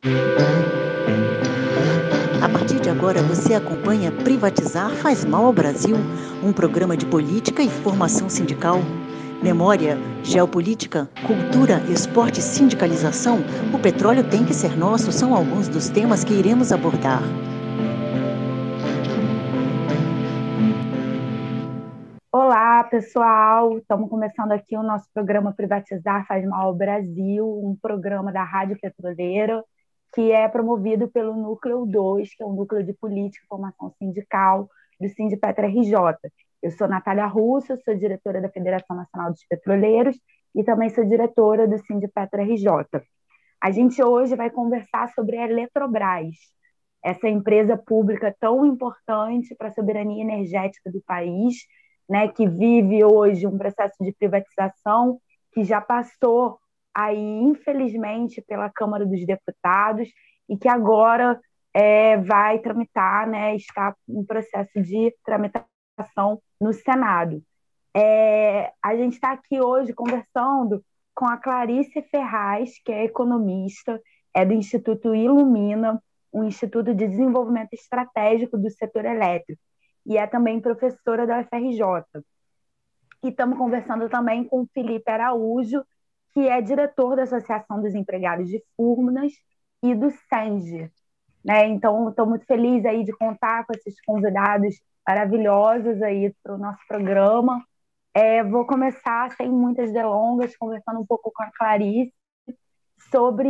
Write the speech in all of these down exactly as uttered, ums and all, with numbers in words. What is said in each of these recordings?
A partir de agora, você acompanha Privatizar Faz Mal ao Brasil, um programa de política e formação sindical. Memória, geopolítica, cultura, esporte e sindicalização, o petróleo tem que ser nosso, são alguns dos temas que iremos abordar. Olá, pessoal! Estamos começando aqui o nosso programa Privatizar Faz Mal ao Brasil, um programa da Rádio Petroleira, que é promovido pelo Núcleo dois, que é o Núcleo de Política e Formação Sindical do Sindipetra R J. Eu sou Natália Russo, sou diretora da Federação Nacional dos Petroleiros e também sou diretora do Sindipetra R J. A gente hoje vai conversar sobre a Eletrobras, essa empresa pública tão importante para a soberania energética do país, né, que vive hoje um processo de privatização que já passou aí, infelizmente, pela Câmara dos Deputados e que agora é, vai tramitar, né, está em processo de tramitação no Senado. É, a gente está aqui hoje conversando com a Clarice Ferraz, que é economista, é do Instituto Ilumina, um Instituto de Desenvolvimento Estratégico do Setor Elétrico, e é também professora da U F R J. E estamos conversando também com o Felipe Araújo, que é diretor da Associação dos Empregados de Furnas e do SENGE. Né? Então, estou muito feliz aí de contar com esses convidados maravilhosos aí para o nosso programa. É, vou começar, sem muitas delongas, conversando um pouco com a Clarice sobre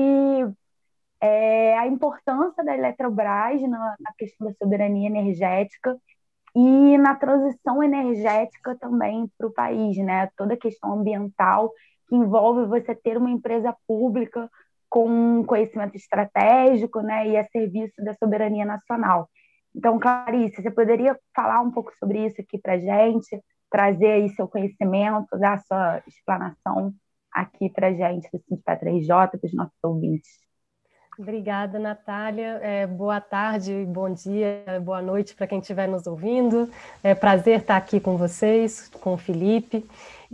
é, a importância da Eletrobras na, na questão da soberania energética e na transição energética também para o país, né? Toda a questão ambiental que envolve você ter uma empresa pública com conhecimento estratégico, né, e a serviço da soberania nacional. Então, Clarice, você poderia falar um pouco sobre isso aqui para a gente, trazer aí seu conhecimento, dar sua explanação aqui para a gente do Sindipetra R J, para os nossos ouvintes. Obrigada, Natália. É, boa tarde, bom dia, boa noite para quem estiver nos ouvindo. É prazer estar aqui com vocês, com o Felipe,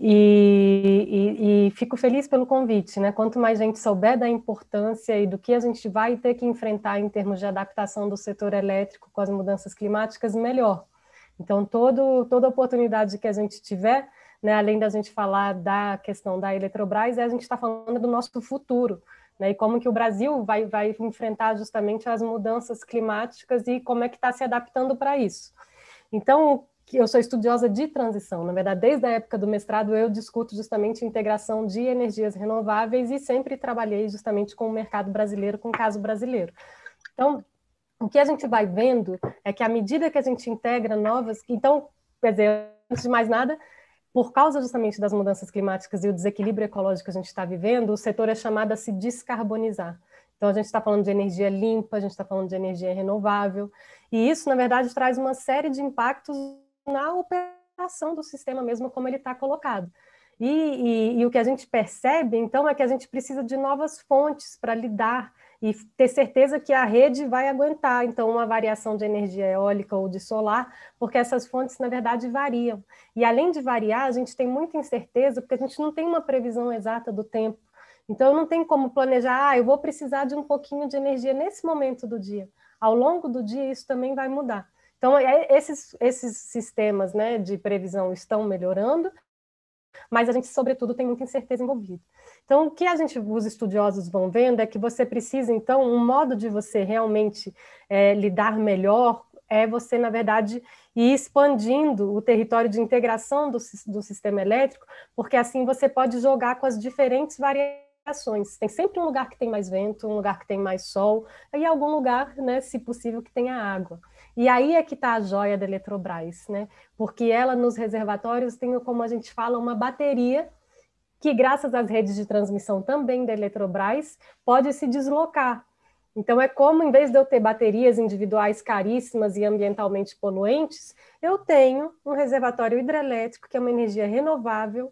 e, e, e fico feliz pelo convite, né? Quanto mais gente souber da importância e do que a gente vai ter que enfrentar em termos de adaptação do setor elétrico com as mudanças climáticas, melhor. Então, todo, toda oportunidade que a gente tiver, né, além da gente falar da questão da Eletrobras, é a gente está falando do nosso futuro, né, e como que o Brasil vai, vai enfrentar justamente as mudanças climáticas e como é que está se adaptando para isso. Então, eu sou estudiosa de transição, na verdade, desde a época do mestrado eu discuto justamente a integração de energias renováveis e sempre trabalhei justamente com o mercado brasileiro, com o caso brasileiro. Então, o que a gente vai vendo é que à medida que a gente integra novas... Então, quer dizer, antes de mais nada, por causa justamente das mudanças climáticas e o desequilíbrio ecológico que a gente está vivendo, o setor é chamado a se descarbonizar. Então, a gente está falando de energia limpa, a gente está falando de energia renovável, e isso, na verdade, traz uma série de impactos na operação do sistema mesmo, como ele está colocado. E, e, e o que a gente percebe, então, é que a gente precisa de novas fontes para lidar e ter certeza que a rede vai aguentar, então, uma variação de energia eólica ou de solar, porque essas fontes, na verdade, variam. E, além de variar, a gente tem muita incerteza, porque a gente não tem uma previsão exata do tempo. Então, não tem como planejar, ah, eu vou precisar de um pouquinho de energia nesse momento do dia. Ao longo do dia, isso também vai mudar. Então, esses, esses sistemas, né, de previsão estão melhorando, mas a gente, sobretudo, tem muita incerteza envolvida. Então, o que a gente, os estudiosos vão vendo é que você precisa, então, um modo de você realmente é, lidar melhor é você, na verdade, ir expandindo o território de integração do, do sistema elétrico, porque assim você pode jogar com as diferentes variações. Tem sempre um lugar que tem mais vento, um lugar que tem mais sol, e algum lugar, né, se possível, que tenha água. E aí é que está a joia da Eletrobras, né? Porque ela, nos reservatórios, tem, como a gente fala, uma bateria que, graças às redes de transmissão também da Eletrobras, pode se deslocar. Então, é como, em vez de eu ter baterias individuais caríssimas e ambientalmente poluentes, eu tenho um reservatório hidrelétrico, que é uma energia renovável,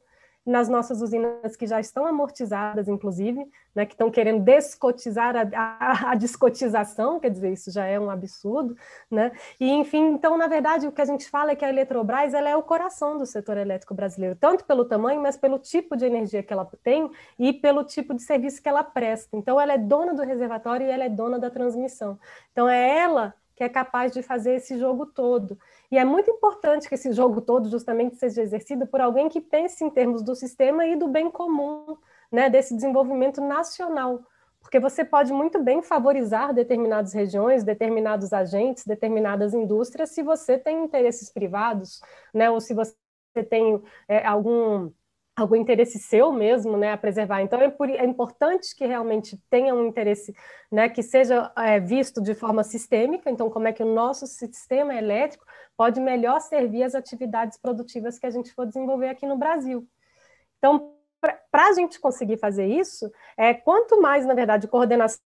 nas nossas usinas que já estão amortizadas, inclusive, né, que estão querendo descotizar a, a, a descotização, quer dizer, isso já é um absurdo, né? E, enfim, então, na verdade, o que a gente fala é que a Eletrobras ela é o coração do setor elétrico brasileiro, tanto pelo tamanho, mas pelo tipo de energia que ela tem e pelo tipo de serviço que ela presta. Então, ela é dona do reservatório e ela é dona da transmissão. Então, é ela que é capaz de fazer esse jogo todo. E é muito importante que esse jogo todo justamente seja exercido por alguém que pense em termos do sistema e do bem comum, né, desse desenvolvimento nacional. Porque você pode muito bem favorizar determinadas regiões, determinados agentes, determinadas indústrias, se você tem interesses privados, né, ou se você tem é, algum... algum interesse seu mesmo, né, a preservar. Então, é, por, é importante que realmente tenha um interesse, né, que seja é, visto de forma sistêmica, então, como é que o nosso sistema elétrico pode melhor servir as atividades produtivas que a gente for desenvolver aqui no Brasil. Então, para a gente conseguir fazer isso, é, quanto mais, na verdade, coordenação,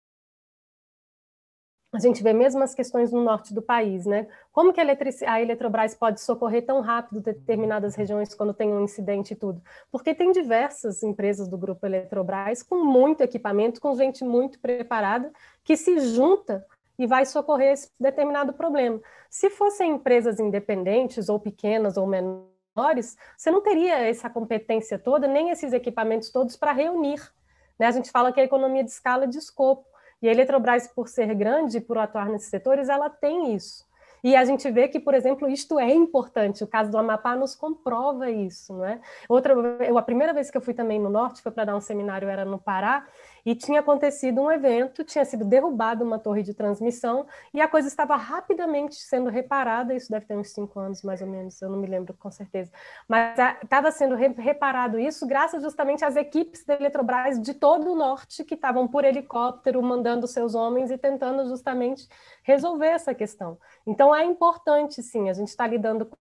a gente vê mesmo as questões no norte do país, né? Como que a, Eletric... a Eletrobras pode socorrer tão rápido determinadas regiões quando tem um incidente e tudo? Porque tem diversas empresas do grupo Eletrobras com muito equipamento, com gente muito preparada, que se junta e vai socorrer esse determinado problema. Se fossem empresas independentes, ou pequenas, ou menores, você não teria essa competência toda, nem esses equipamentos todos para reunir, né? A gente fala que é economia de escala e de escopo. E a Eletrobras, por ser grande e por atuar nesses setores, ela tem isso. E a gente vê que, por exemplo, isto é importante. O caso do Amapá nos comprova isso, não é? Outra, eu, a primeira vez que eu fui também no Norte, foi para dar um seminário, era no Pará, e tinha acontecido um evento, tinha sido derrubada uma torre de transmissão, e a coisa estava rapidamente sendo reparada, isso deve ter uns cinco anos, mais ou menos, eu não me lembro com certeza, mas estava sendo re, reparado isso graças justamente às equipes da Eletrobras de todo o Norte, que estavam por helicóptero, mandando seus homens e tentando justamente resolver essa questão. Então, é importante, sim, a gente está lidando com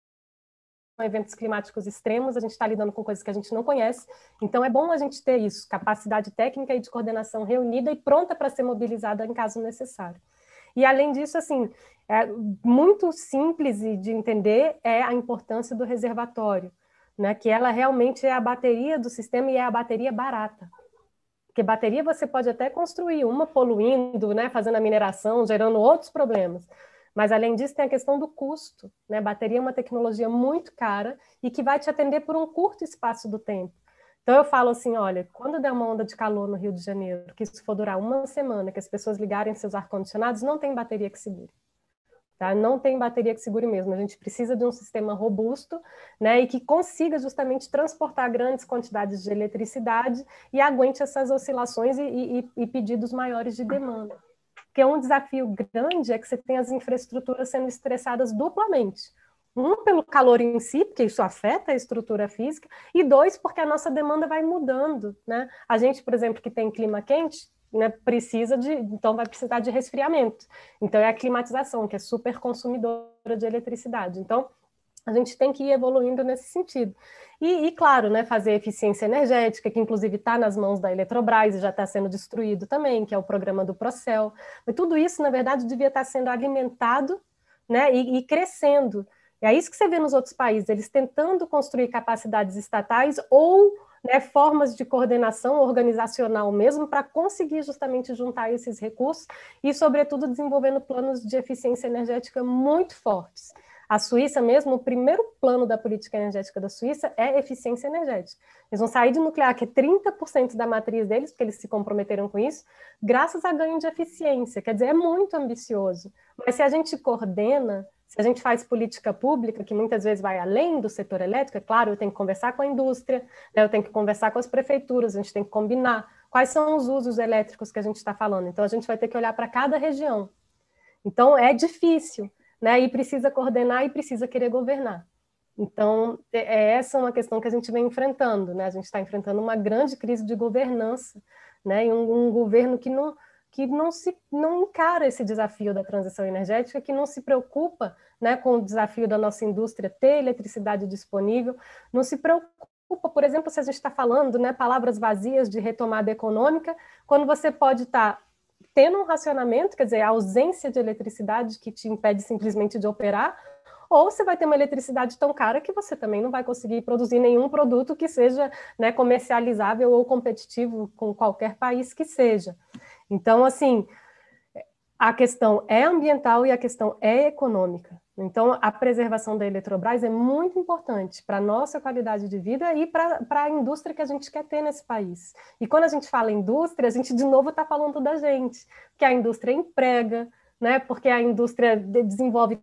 eventos climáticos extremos, a gente está lidando com coisas que a gente não conhece, então é bom a gente ter isso, capacidade técnica e de coordenação reunida e pronta para ser mobilizada em caso necessário. E, além disso, assim, é muito simples de entender é a importância do reservatório, né, que ela realmente é a bateria do sistema e é a bateria barata. Porque bateria você pode até construir uma poluindo, né, fazendo a mineração, gerando outros problemas. Mas, além disso, tem a questão do custo, né? Bateria é uma tecnologia muito cara e que vai te atender por um curto espaço do tempo. Então, eu falo assim, olha, quando der uma onda de calor no Rio de Janeiro, que isso for durar uma semana, que as pessoas ligarem seus ar-condicionados, não tem bateria que segure. Tá? Não tem bateria que segure mesmo. A gente precisa de um sistema robusto, né, e que consiga justamente transportar grandes quantidades de eletricidade e aguente essas oscilações e, e, e pedidos maiores de demanda. Porque um desafio grande é que você tem as infraestruturas sendo estressadas duplamente. Um, pelo calor em si, porque isso afeta a estrutura física, e dois, porque a nossa demanda vai mudando, né? A gente, por exemplo, que tem clima quente, né, precisa de, então vai precisar de resfriamento. Então é a climatização, que é super consumidora de eletricidade. Então, a gente tem que ir evoluindo nesse sentido. E, e claro, né, fazer eficiência energética, que inclusive está nas mãos da Eletrobras e já está sendo destruído também, que é o programa do Procel. Mas tudo isso, na verdade, devia estar sendo alimentado, né, e, e crescendo. E é isso que você vê nos outros países, eles tentando construir capacidades estatais ou, né, formas de coordenação organizacional mesmo para conseguir justamente juntar esses recursos e, sobretudo, desenvolvendo planos de eficiência energética muito fortes. A Suíça mesmo, o primeiro plano da política energética da Suíça é eficiência energética. Eles vão sair de nuclear, que é trinta por cento da matriz deles, porque eles se comprometeram com isso, graças a ganho de eficiência. Quer dizer, é muito ambicioso. Mas se a gente coordena, se a gente faz política pública, que muitas vezes vai além do setor elétrico, é claro, eu tenho que conversar com a indústria, né, eu tenho que conversar com as prefeituras, a gente tem que combinar quais são os usos elétricos que a gente está falando. Então, a gente vai ter que olhar para cada região. Então, é difícil, né? E precisa coordenar e precisa querer governar. Então, é essa uma questão que a gente vem enfrentando, né? A gente está enfrentando uma grande crise de governança, né? E um, um governo que não, que não, se, não encara esse desafio da transição energética, que não se preocupa, né, com o desafio da nossa indústria ter eletricidade disponível, não se preocupa, por exemplo, se a gente está falando, né, palavras vazias de retomada econômica, quando você pode estar tá tendo um racionamento, quer dizer, a ausência de eletricidade que te impede simplesmente de operar, ou você vai ter uma eletricidade tão cara que você também não vai conseguir produzir nenhum produto que seja, né, comercializável ou competitivo com qualquer país que seja. Então, assim, a questão é ambiental e a questão é econômica. Então, a preservação da Eletrobras é muito importante para a nossa qualidade de vida e para a indústria que a gente quer ter nesse país. E quando a gente fala indústria, a gente de novo está falando da gente, que a indústria emprega, né? Porque a indústria desenvolve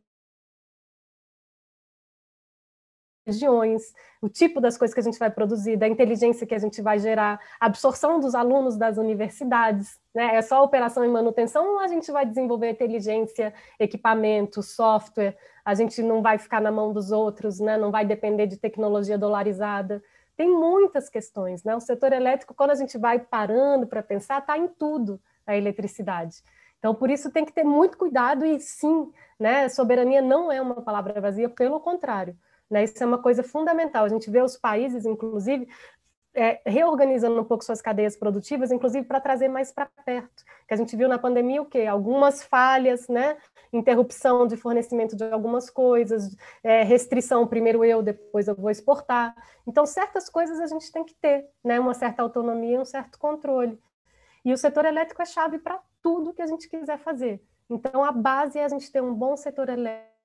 regiões, o tipo das coisas que a gente vai produzir, da inteligência que a gente vai gerar, a absorção dos alunos das universidades, né? É só operação e manutenção, ou a gente vai desenvolver inteligência, equipamento, software, a gente não vai ficar na mão dos outros, né? Não vai depender de tecnologia dolarizada. Tem muitas questões, né? O setor elétrico, quando a gente vai parando para pensar, está em tudo a eletricidade. Então, por isso tem que ter muito cuidado e sim, né? Soberania não é uma palavra vazia, pelo contrário. Né, isso é uma coisa fundamental. A gente vê os países, inclusive, é, reorganizando um pouco suas cadeias produtivas, inclusive para trazer mais para perto. Que a gente viu na pandemia o quê? Algumas falhas, né? Interrupção de fornecimento de algumas coisas, é, restrição, primeiro eu, depois eu vou exportar. Então, certas coisas a gente tem que ter, né? Uma certa autonomia, um certo controle. E o setor elétrico é chave para tudo que a gente quiser fazer. Então, a base é a gente ter um bom setor elétrico,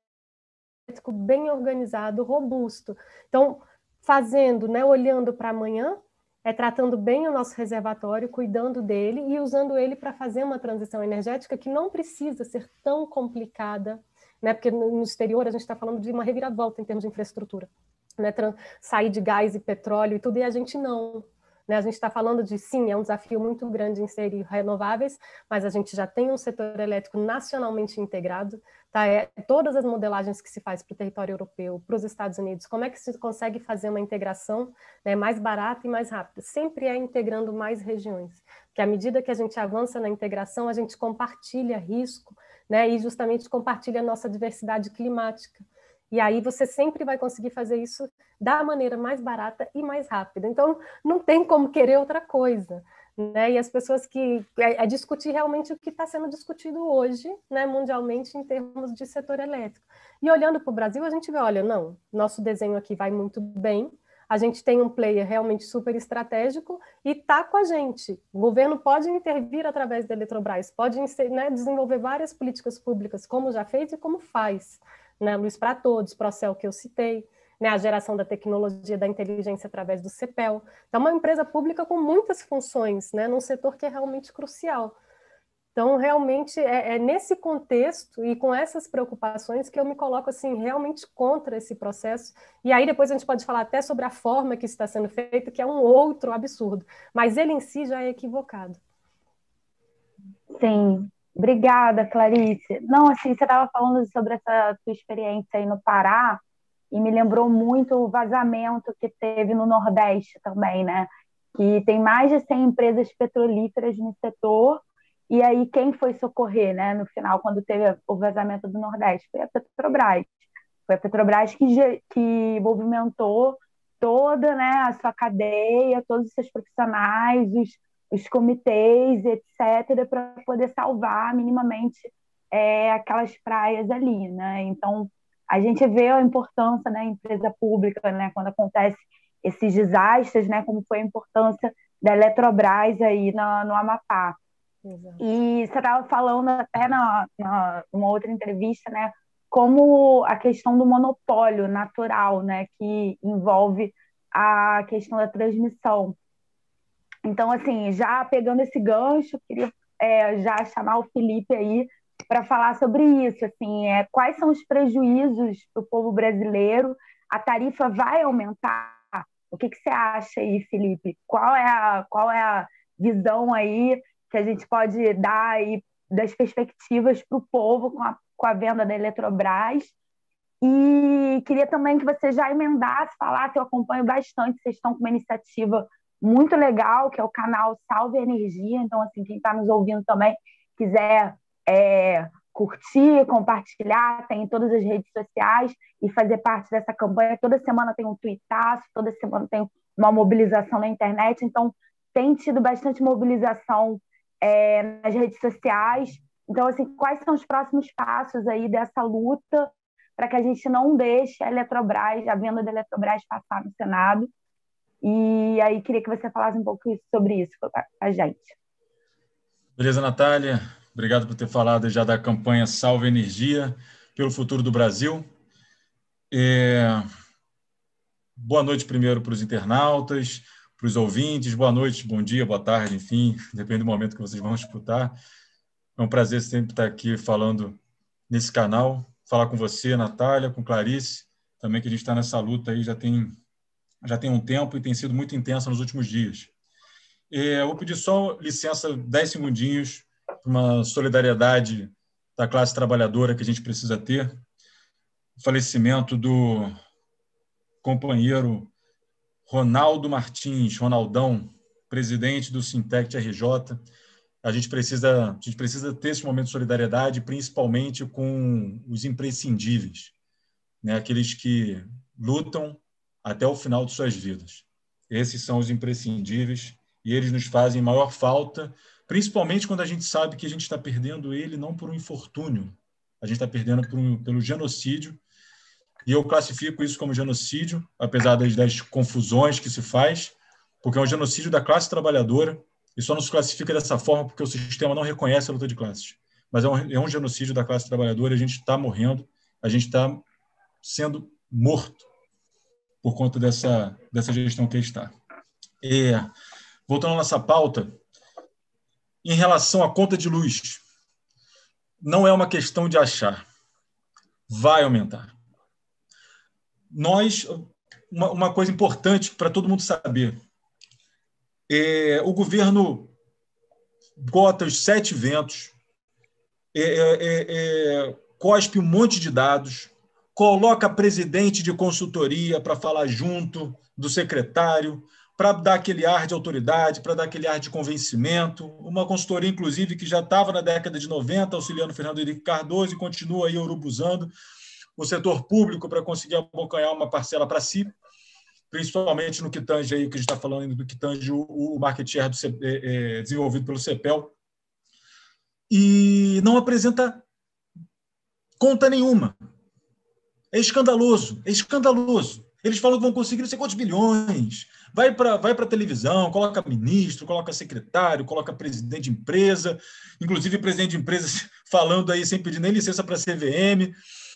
bem organizado, robusto. Então, fazendo, né, olhando para amanhã, é tratando bem o nosso reservatório, cuidando dele e usando ele para fazer uma transição energética que não precisa ser tão complicada, né, porque no exterior a gente está falando de uma reviravolta em termos de infraestrutura, né, sair de gás e petróleo e tudo, e a gente não. Né, a gente está falando de, sim, é um desafio muito grande inserir renováveis, mas a gente já tem um setor elétrico nacionalmente integrado, tá? É, todas as modelagens que se faz para o território europeu, para os Estados Unidos, como é que se consegue fazer uma integração, né, mais barata e mais rápida? Sempre é integrando mais regiões, porque à medida que a gente avança na integração, a gente compartilha risco, né, e justamente compartilha a nossa diversidade climática. E aí você sempre vai conseguir fazer isso da maneira mais barata e mais rápida. Então, não tem como querer outra coisa. Né? E as pessoas que... É, é discutir realmente o que está sendo discutido hoje, né, mundialmente, em termos de setor elétrico. E olhando para o Brasil, a gente vê, olha, não, nosso desenho aqui vai muito bem, a gente tem um player realmente super estratégico e está com a gente. O governo pode intervir através da Eletrobras, pode, né, desenvolver várias políticas públicas, como já fez e como faz. Né, Luz para Todos, Procel que eu citei, né, a geração da tecnologia da inteligência através do CEPEL. Então, é uma empresa pública com muitas funções, né, num setor que é realmente crucial. Então, realmente, é, é nesse contexto e com essas preocupações que eu me coloco, assim, realmente contra esse processo. E aí, depois a gente pode falar até sobre a forma que isso está sendo feito, que é um outro absurdo. Mas ele em si já é equivocado. Sim. Obrigada, Clarice. Não, assim, você estava falando sobre essa sua experiência aí no Pará e me lembrou muito o vazamento que teve no Nordeste também, né? Que tem mais de cem empresas petrolíferas no setor e aí quem foi socorrer, né? No final, quando teve o vazamento do Nordeste, foi a Petrobras. Foi a Petrobras que, que movimentou toda, né, a sua cadeia, todos os seus profissionais, os os comitês, etcétera, para poder salvar minimamente é, aquelas praias ali, né? Então, a gente vê a importância da, né, empresa pública, né, quando acontece esses desastres, né, como foi a importância da Eletrobras aí no, no Amapá. Exato. E você estava falando até na, na, numa outra entrevista, né, como a questão do monopólio natural, né, que envolve a questão da transmissão. Então, assim, já pegando esse gancho, queria é, já chamar o Felipe aí para falar sobre isso. Assim, é, quais são os prejuízos para o povo brasileiro? A tarifa vai aumentar? O que, que você acha aí, Felipe? Qual é a, qual é a visão aí que a gente pode dar aí das perspectivas para o povo com a, com a venda da Eletrobras? E queria também que você já emendasse, falasse, eu acompanho bastante, vocês estão com uma iniciativa muito legal, que é o canal Salve Energia. Então, assim, quem está nos ouvindo também quiser é, curtir, compartilhar, tem em todas as redes sociais e fazer parte dessa campanha. Toda semana tem um tuitaço, toda semana tem uma mobilização na internet. Então, tem tido bastante mobilização é, nas redes sociais. Então, assim, quais são os próximos passos aí dessa luta para que a gente não deixe a Eletrobras, a venda da Eletrobras passar no Senado. E aí queria que você falasse um pouco sobre isso com a gente. Beleza, Natália. Obrigado por ter falado já da campanha Salve Energia pelo Futuro do Brasil. É... Boa noite primeiro para os internautas, para os ouvintes. Boa noite, bom dia, boa tarde, enfim, depende do momento que vocês vão escutar. É um prazer sempre estar aqui falando nesse canal, falar com você, Natália, com Clarice, também que a gente está nessa luta aí já tem, já tem um tempo e tem sido muito intensa nos últimos dias. Eu vou pedir só licença, dez segundinhos, uma solidariedade da classe trabalhadora que a gente precisa ter. O falecimento do companheiro Ronaldo Martins, Ronaldão, presidente do Sintec R J. A gente precisa, a gente precisa ter esse momento de solidariedade, principalmente com os imprescindíveis, né? Aqueles que lutam até o final de suas vidas. Esses são os imprescindíveis e eles nos fazem maior falta, principalmente quando a gente sabe que a gente está perdendo ele não por um infortúnio, a gente está perdendo por um, pelo genocídio, e eu classifico isso como genocídio, apesar das, das confusões que se faz, porque é um genocídio da classe trabalhadora, e só não se classifica dessa forma porque o sistema não reconhece a luta de classes. Mas é um, é um genocídio da classe trabalhadora, a gente está morrendo, a gente está sendo morto por conta dessa, dessa gestão que está. E, voltando à nossa pauta, em relação à conta de luz, não é uma questão de achar. Vai aumentar. Nós, uma, uma coisa importante para todo mundo saber, é, o governo bota os sete ventos, é, é, é, cospe um monte de dados, coloca presidente de consultoria para falar junto do secretário, para dar aquele ar de autoridade, para dar aquele ar de convencimento, uma consultoria, inclusive, que já estava na década de noventa, auxiliando Fernando Henrique Cardoso e continua aí urubuzando o setor público para conseguir abocanhar uma parcela para si, principalmente no que tange aí, o que a gente está falando, do que tange o, o market share do, é, é, desenvolvido pelo CEPEL, e não apresenta conta nenhuma. É escandaloso, é escandaloso. Eles falam que vão conseguir não sei quantos bilhões, vai para vai para a televisão, coloca ministro, coloca secretário, coloca presidente de empresa, inclusive presidente de empresa falando aí sem pedir nem licença para a C V M,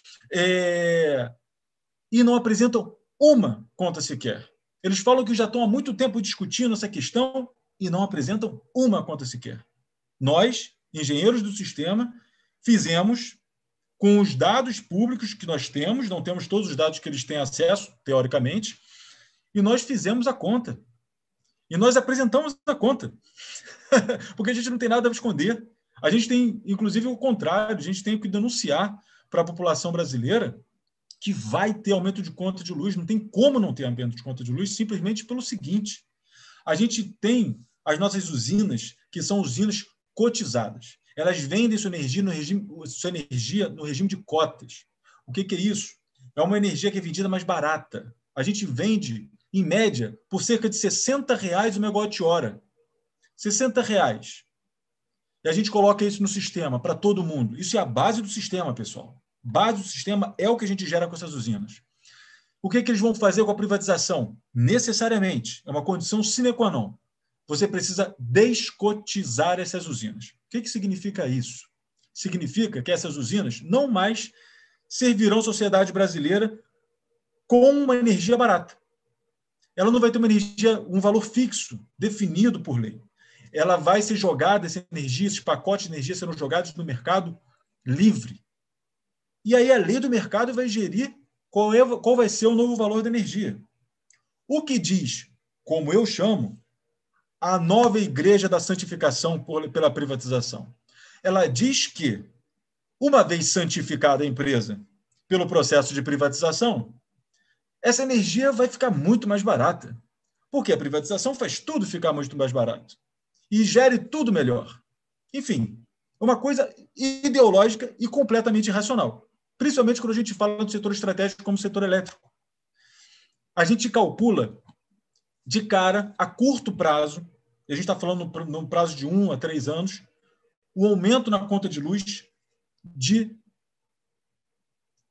é, e não apresentam uma conta sequer. Eles falam que já estão há muito tempo discutindo essa questão e não apresentam uma conta sequer. Nós, engenheiros do sistema, fizemos com os dados públicos que nós temos, não temos todos os dados que eles têm acesso, teoricamente, e nós fizemos a conta. E nós apresentamos a conta. Porque a gente não tem nada a esconder. A gente tem, inclusive, o contrário, a gente tem que denunciar para a população brasileira que vai ter aumento de conta de luz. Não tem como não ter aumento de conta de luz, simplesmente pelo seguinte: a gente tem as nossas usinas, que são usinas cotizadas. Elas vendem sua energia no regime, sua energia no regime de cotas. O que, que é isso? É uma energia que é vendida mais barata. A gente vende, em média, por cerca de sessenta reais o megawatt-hora. sessenta reais. E a gente coloca isso no sistema, para todo mundo. Isso é a base do sistema, pessoal. Base do sistema é o que a gente gera com essas usinas. O que, que eles vão fazer com a privatização? Necessariamente, é uma condição sine qua non. Você precisa descotizar essas usinas. O que, que significa isso? Significa que essas usinas não mais servirão à sociedade brasileira com uma energia barata. Ela não vai ter uma energia, um valor fixo, definido por lei. Ela vai ser jogada, essa energia, esses pacotes de energia serão jogados no mercado livre. E aí a lei do mercado vai gerir qual, é, qual vai ser o novo valor da energia. O que diz, como eu chamo, a nova igreja da santificação por, pela privatização. Ela diz que, uma vez santificada a empresa pelo processo de privatização, essa energia vai ficar muito mais barata. Porque a privatização faz tudo ficar muito mais barato. E gere tudo melhor. Enfim, uma coisa ideológica e completamente irracional. Principalmente quando a gente fala do setor estratégico como o setor elétrico. A gente calcula de cara, a curto prazo, e a gente está falando no prazo de um a três anos, o aumento na conta de luz de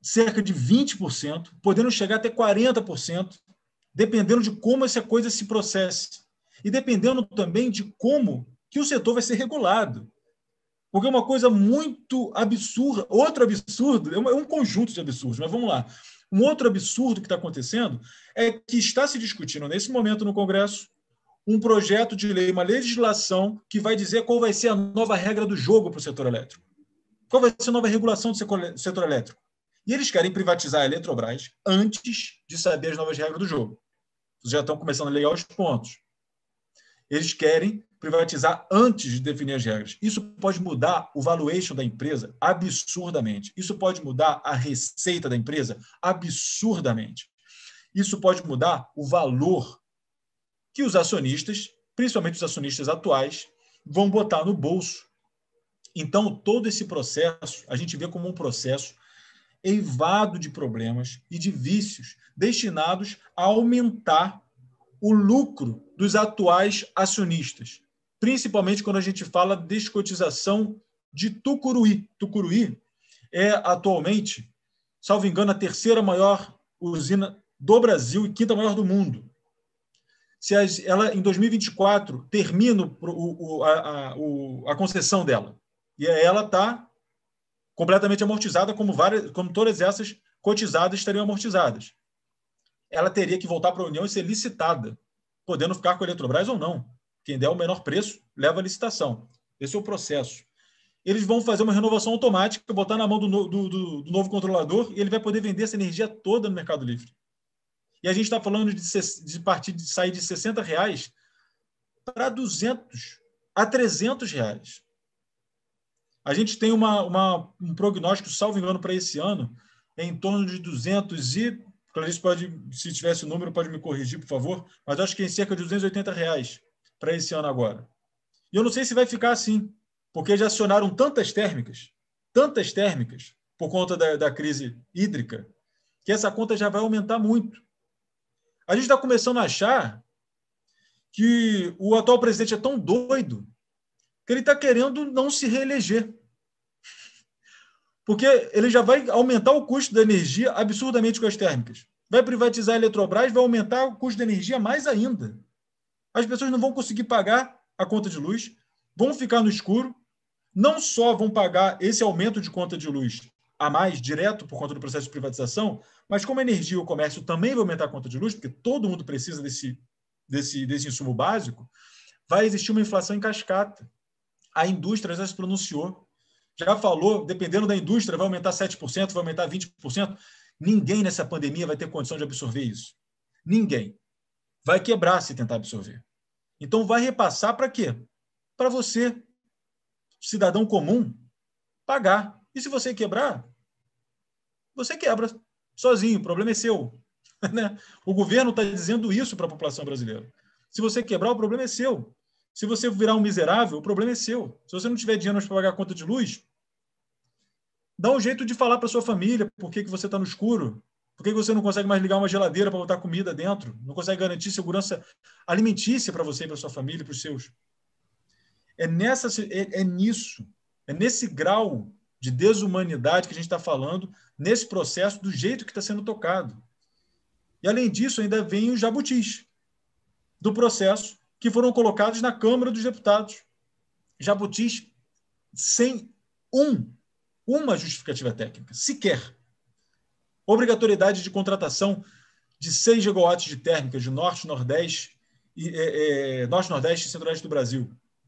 cerca de vinte por cento, podendo chegar até quarenta por cento, dependendo de como essa coisa se processe. E dependendo também de como que o setor vai ser regulado. Porque é uma coisa muito absurda, outro absurdo, é um conjunto de absurdos, mas vamos lá. Um outro absurdo que está acontecendo é que está se discutindo, nesse momento, no Congresso, um projeto de lei, uma legislação que vai dizer qual vai ser a nova regra do jogo para o setor elétrico. Qual vai ser a nova regulação do setor elétrico? E eles querem privatizar a Eletrobras antes de saber as novas regras do jogo. Vocês já estão começando a ler os pontos. Eles querem privatizar antes de definir as regras. Isso pode mudar o valuation da empresa absurdamente. Isso pode mudar a receita da empresa absurdamente. Isso pode mudar o valor que os acionistas, principalmente os acionistas atuais, vão botar no bolso. Então, todo esse processo, a gente vê como um processo eivado de problemas e de vícios destinados a aumentar o lucro dos atuais acionistas, principalmente quando a gente fala de descotização de Tucuruí. Tucuruí é, atualmente, salvo engano, a terceira maior usina do Brasil e quinta maior do mundo. Se as, ela, em dois mil e vinte e quatro, termina o, o, a, a, o, a concessão dela. E ela está completamente amortizada, como, várias, como todas essas cotizadas estariam amortizadas. Ela teria que voltar para a União e ser licitada, podendo ficar com a Eletrobras ou não. Quem der o menor preço, leva a licitação. Esse é o processo. Eles vão fazer uma renovação automática, botar na mão do, do, do, do novo controlador e ele vai poder vender essa energia toda no Mercado Livre. E a gente está falando de, de partir de sair de sessenta reais para duzentos a trezentos reais. A gente tem uma, uma, um prognóstico, salvo engano, para esse ano, em torno de duzentos e... Clarice pode, se tivesse o número, pode me corrigir, por favor, mas eu acho que é em cerca de duzentos e oitenta reais para esse ano agora. E eu não sei se vai ficar assim, porque já acionaram tantas térmicas, tantas térmicas, por conta da, da crise hídrica, que essa conta já vai aumentar muito. A gente está começando a achar que o atual presidente é tão doido que ele está querendo não se reeleger. Porque ele já vai aumentar o custo da energia absurdamente com as térmicas. Vai privatizar a Eletrobras, vai aumentar o custo da energia mais ainda. As pessoas não vão conseguir pagar a conta de luz, vão ficar no escuro, não só vão pagar esse aumento de conta de luz a mais, direto por conta do processo de privatização, mas como a energia e o comércio também vão aumentar a conta de luz, porque todo mundo precisa desse, desse, desse insumo básico, vai existir uma inflação em cascata. A indústria já se pronunciou, já falou, dependendo da indústria, vai aumentar sete por cento, vai aumentar vinte por cento. Ninguém nessa pandemia vai ter condição de absorver isso. Ninguém. Vai quebrar se tentar absorver. Então, vai repassar para quê? Para você, cidadão comum, pagar. E se você quebrar, você quebra sozinho, o problema é seu. O governo está dizendo isso para a população brasileira. Se você quebrar, o problema é seu. Se você virar um miserável, o problema é seu. Se você não tiver dinheiro para pagar a conta de luz, dá um jeito de falar para sua família por que, que você está no escuro, por que, que você não consegue mais ligar uma geladeira para botar comida dentro, não consegue garantir segurança alimentícia para você e para sua família e para os seus. É, nessa, é, é nisso, é nesse grau de desumanidade que a gente está falando, nesse processo, do jeito que está sendo tocado. E, além disso, ainda vem os jabutis do processo que foram colocados na Câmara dos Deputados. Jabutis sem um, uma justificativa técnica, sequer. Obrigatoriedade de contratação de seis gigawatts de térmica de Norte, Nordeste, e, é, é, Norte, Nordeste e Centro-Oeste do Brasil.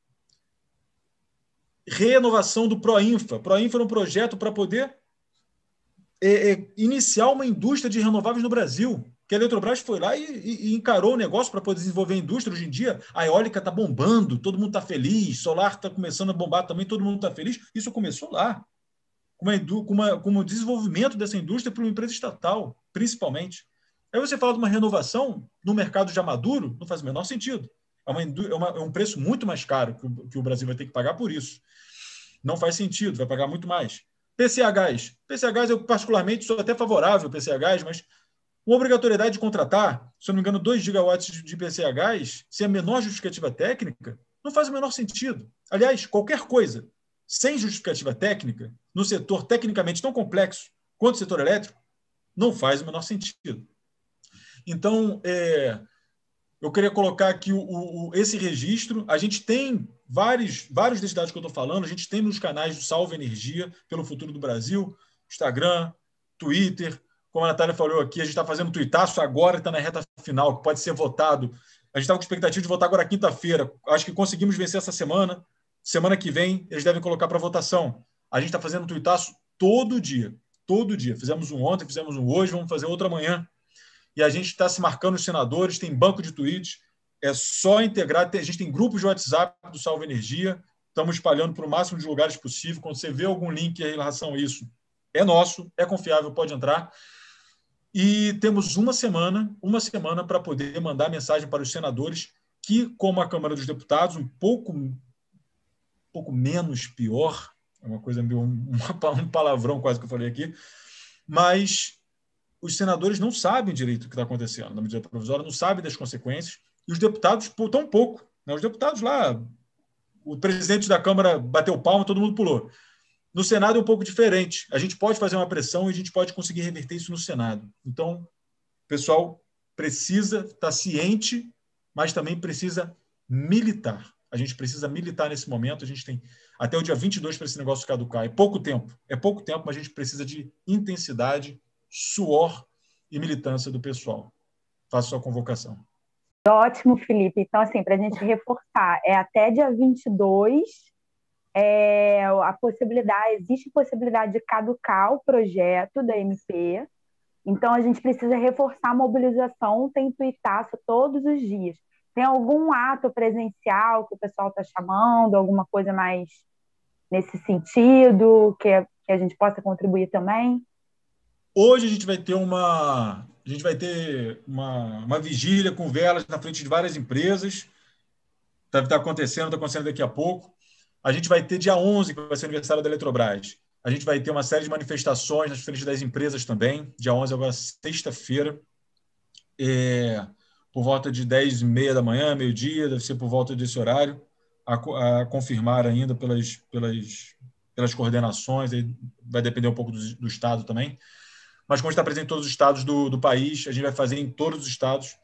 Renovação do Proinfa. Proinfa era um projeto para poder é, é, iniciar uma indústria de renováveis no Brasil, que a Eletrobras foi lá e, e, e encarou o negócio para poder desenvolver a indústria. Hoje em dia, a eólica está bombando, todo mundo está feliz, solar está começando a bombar também, todo mundo está feliz. Isso começou lá, com, uma, com, uma, com o desenvolvimento dessa indústria por uma empresa estatal, principalmente. Aí você fala de uma renovação no mercado já maduro, não faz o menor sentido. É, uma, é, uma, é um preço muito mais caro que o, que o Brasil vai ter que pagar por isso. Não faz sentido, vai pagar muito mais. P C H Gás. P C H Gás, eu particularmente sou até favorável ao P C H Gás, mas uma obrigatoriedade de contratar, se eu não me engano, dois gigawatts de P C H Gás, sem a menor justificativa técnica, não faz o menor sentido. Aliás, qualquer coisa sem justificativa técnica, no setor tecnicamente tão complexo quanto o setor elétrico, não faz o menor sentido. Então, é, eu queria colocar aqui o, o, esse registro. A gente tem vários, vários desses dados que eu estou falando, a gente tem nos canais do Salve Energia, pelo Futuro do Brasil, Instagram, Twitter. Como a Natália falou aqui, a gente está fazendo um tuitaço agora, está na reta final, que pode ser votado. A gente está com expectativa de votar agora quinta-feira. Acho que conseguimos vencer essa semana. Semana que vem, eles devem colocar para votação. A gente está fazendo um tuitaço todo dia. Todo dia. Fizemos um ontem, fizemos um hoje, vamos fazer outro amanhã. E a gente está se marcando os senadores, tem banco de tweets, é só integrar. A gente tem grupos de WhatsApp do Salve Energia, estamos espalhando para o máximo de lugares possível. Quando você vê algum link em relação a isso, é nosso, é confiável, pode entrar. E temos uma semana, uma semana para poder mandar mensagem para os senadores, que, como a Câmara dos Deputados, um pouco, um pouco menos pior, é uma coisa meio um, um palavrão quase que eu falei aqui, mas os senadores não sabem direito o que está acontecendo na medida provisória, não sabem das consequências, e os deputados tão pouco. Né? Os deputados lá, o presidente da Câmara bateu palma, todo mundo pulou. No Senado é um pouco diferente. A gente pode fazer uma pressão e a gente pode conseguir reverter isso no Senado. Então, o pessoal precisa estar ciente, mas também precisa militar. A gente precisa militar nesse momento. A gente tem até o dia vinte e dois para esse negócio caducar. É pouco tempo. É pouco tempo, mas a gente precisa de intensidade, suor e militância do pessoal. Faço sua convocação. Ótimo, Felipe. Então, assim, para a gente reforçar, é até dia vinte e dois, é, a possibilidade, existe possibilidade de caducar o projeto da M P, então a gente precisa reforçar a mobilização, tem tuitaço todos os dias. Tem algum ato presencial que o pessoal está chamando, alguma coisa mais nesse sentido, que, que a gente possa contribuir também? Hoje a gente vai ter uma, a gente vai ter uma, uma vigília com velas na frente de várias empresas. Deve estar acontecendo, está acontecendo daqui a pouco. A gente vai ter dia onze, que vai ser o aniversário da Eletrobras. A gente vai ter uma série de manifestações nas frentes das empresas também. Dia onze, agora sexta-feira, é, por volta de dez e meia da manhã, meio-dia, deve ser por volta desse horário, a, a confirmar ainda pelas, pelas, pelas coordenações, aí vai depender um pouco do, do Estado também. Mas como está presente em todos os estados do, do país, a gente vai fazer em todos os estados.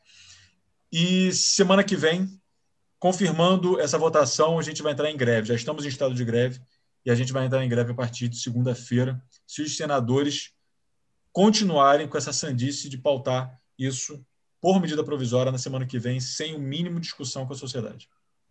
E semana que vem, confirmando essa votação, a gente vai entrar em greve. Já estamos em estado de greve e a gente vai entrar em greve a partir de segunda-feira, se os senadores continuarem com essa sandice de pautar isso por medida provisória na semana que vem, sem o mínimo de discussão com a sociedade.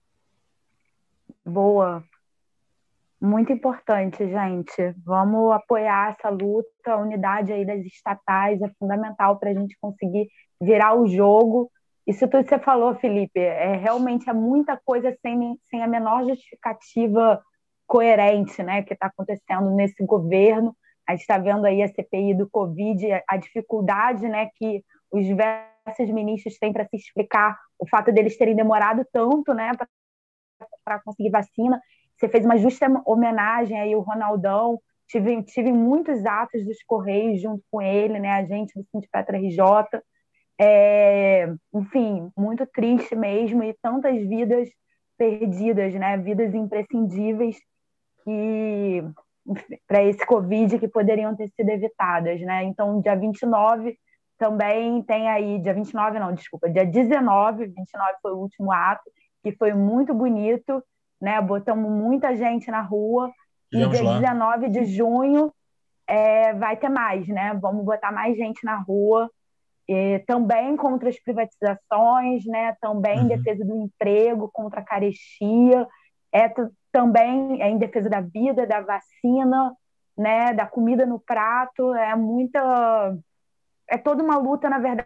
Boa. Muito importante, gente. Vamos apoiar essa luta, a unidade aí das estatais é fundamental para a gente conseguir virar o jogo. Isso tudo que você falou, Felipe, é realmente é muita coisa sem, sem a menor justificativa coerente, né, que está acontecendo nesse governo. A gente está vendo aí a C P I do Covid, a dificuldade, né, que os diversos ministros têm para se explicar o fato deles terem demorado tanto, né, para conseguir vacina. Você fez uma justa homenagem aí ao Ronaldão. Tive, tive muitos atos dos Correios junto com ele, né, a gente do Sindicato R J. É, enfim, muito triste mesmo, e tantas vidas perdidas, né? Vidas imprescindíveis que para esse Covid que poderiam ter sido evitadas, né? Então, dia vinte e nove também tem aí, dia vinte e nove não, desculpa, dia dezenove, vinte e nove foi o último ato, que foi muito bonito, né? Botamos muita gente na rua, Tivemos e dia lá. dezenove de junho é, vai ter mais, né? Vamos botar mais gente na rua, e também contra as privatizações, né? Também em Uhum. defesa do emprego, contra a carestia, é também é em defesa da vida, da vacina, né? Da comida no prato, é muita, é toda uma luta, na verdade,